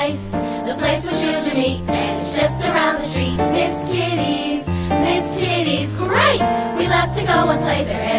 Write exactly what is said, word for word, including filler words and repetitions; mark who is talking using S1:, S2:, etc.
S1: place, the place where children meet, and it's just around the street. Miss Kitty's, Miss Kitty's, great! We love to go and play there